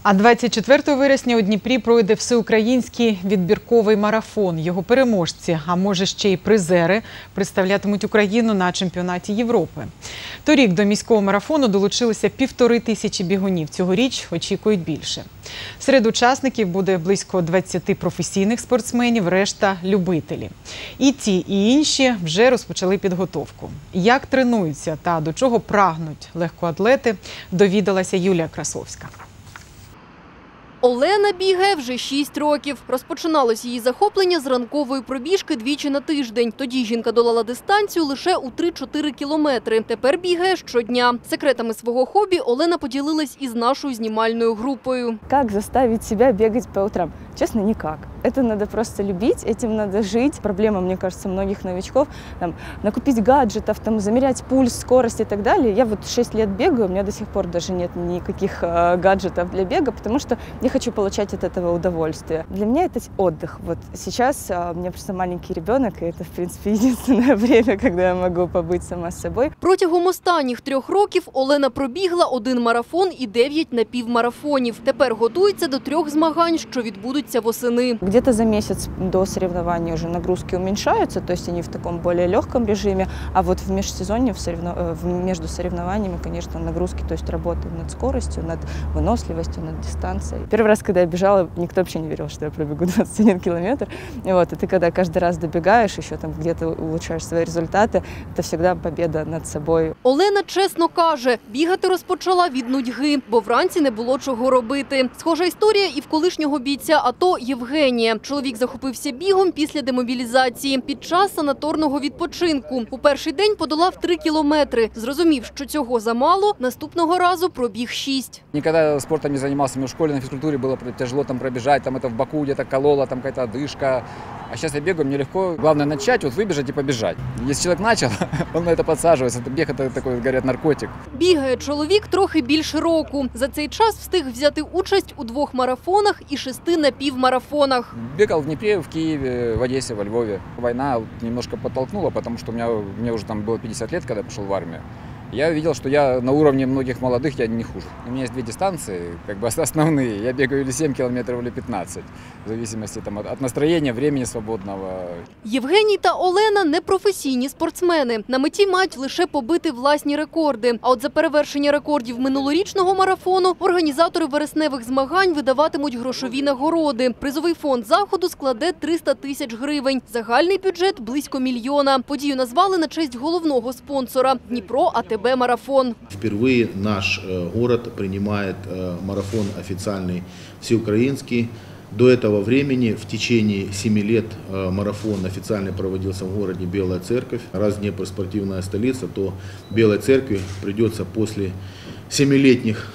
А 24 вересня у Дніпрі пройде всеукраїнський відбірковий марафон. Його переможці, а може ще й призери, представлятимуть Україну на чемпіонаті Європи. Торік до міського марафону долучилися 1500 бігунів. Цьогоріч очікують більше. Серед учасників буде близько 20 професійних спортсменів, решта – любителі. І ті, і інші вже розпочали підготовку. Як тренуються та до чого прагнуть легкоатлети, довідалася Юлія Красовська. Олена бігає вже 6 років. Розпочиналось її захоплення з ранкової пробіжки двічі на тиждень. Тоді жінка долала дистанцію лише у 3-4 кілометри. Тепер бігає щодня. Секретами свого хобі Олена поділилась із нашою знімальною групою. Как заставить себя бегать по утрам? Честно, никак. Это надо просто любить, этим надо жить. Проблема, мне кажется, многих новичков – накупить гаджетов, замерять пульс, скорость и так далее. Я вот 6 лет бегаю, у меня до сих пор даже нет никаких гаджетов для бега, потому что я хочу получать от этого удовольствие. Для меня это отдых. Вот сейчас у меня просто маленький ребенок, и это, в принципе, единственное время, когда я могу побыть сама с собой. Протягом останніх 3 років Олена пробігла 1 марафон і 9 напівмарафонів. Тепер готується до 3 змагань, що відбудуться восени. Где-то за месяц до соревнований уже нагрузки уменьшаются, то есть они в таком более легком режиме, а вот в межсезонье, между соревнованиями, конечно, нагрузки, то есть работаем над скоростью, над выносливостью, над дистанцией. Первый раз, когда я бежала, никто вообще не верил, что я пробегу 21 километр. Вот, и ты когда каждый раз добегаешь, еще там где-то улучшаешь свои результаты, это всегда победа над собой. Олена чесно каже, бігати розпочала від нудьги, бо вранці не було чого робити. Схожа історія і в колишнього бійця АТО Євгенія. Чоловік захопився бігом після демобілізації під час санаторного відпочинку. У перший день подолав 3 кілометри. Зрозумів, що цього замало, наступного разу пробіг 6. Никогда спортом не занимался, мне в школе на физкультуре было тяжело пробежать, это в боку где-то кололо, какая-то одышка. А сейчас я бегаю, мне легко. Главное начать, выбежать и побежать. Если человек начал, он на это подсаживается. Бег – это такой, говорят, наркотик. Бігає чоловік трохи більше року. За цей час встиг взяти участь у 2 марафонах і 6 напівмарафонах. Бегал в Днепре, в Киеве, в Одессе, во Львове. Война немножко подтолкнула, потому что мне уже было 50 лет, когда я пошел в армию. Я видел, что я на уровне многих молодых, я не хуже. У меня есть 2 дистанции, основные. Я бегаю или 7 километров, или 15, в зависимости от настроения, времени свободного. Євгеній та Олена – непрофесійні спортсмени. На меті мають лише побити власні рекорди. А от за перевершення рекордів минулорічного марафону організатори вересневих змагань видаватимуть грошові нагороди. Призовий фонд заходу складе 300 тисяч гривень. Загальний бюджет – близько 1 мільйона. Подію назвали на честь головного спонсора – Дніпро АТБ-марафон. Впервые наш город принимает марафон официальный всеукраинский. До этого времени в течение 7 лет марафон официально проводился в городе Белая Церковь. Раз Днепр спортивная столица, то Белой Церкви придется после 7-летних,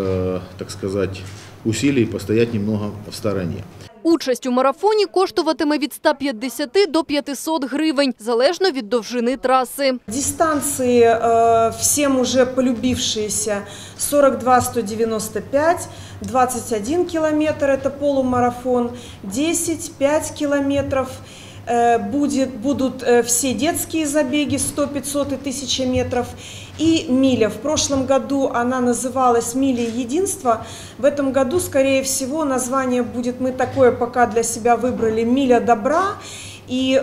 так сказать, усилий постоять немного в стороне. Участь у марафоні коштуватиме від 150 до 500 гривень, залежно від довжини траси. Дистанции всем уже полюбившиеся 42-195, 21 километр – это полумарафон, 10-5 километров – будут все детские забеги 100, 500 и 1000 метров и миля. В прошлом году она называлась «Миля единства». В этом году, скорее всего, название будет, мы такое пока для себя выбрали, «Миля добра». И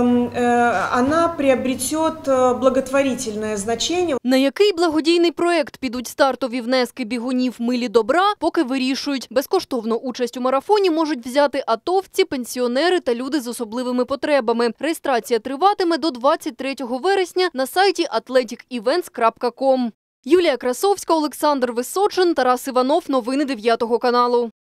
она приобретет благотворительное значение. На який благодійний проєкт підуть стартові внески бігунів «Милі добра», поки вирішують. Безкоштовно участь у марафоні можуть взяти атовці, пенсіонери та люди з особливими потребами. Реєстрація триватиме до 23 вересня на сайті athleticevents.com. Юлія Красовська, Олександр Височин, Тарас Іванов. Новини 9 каналу.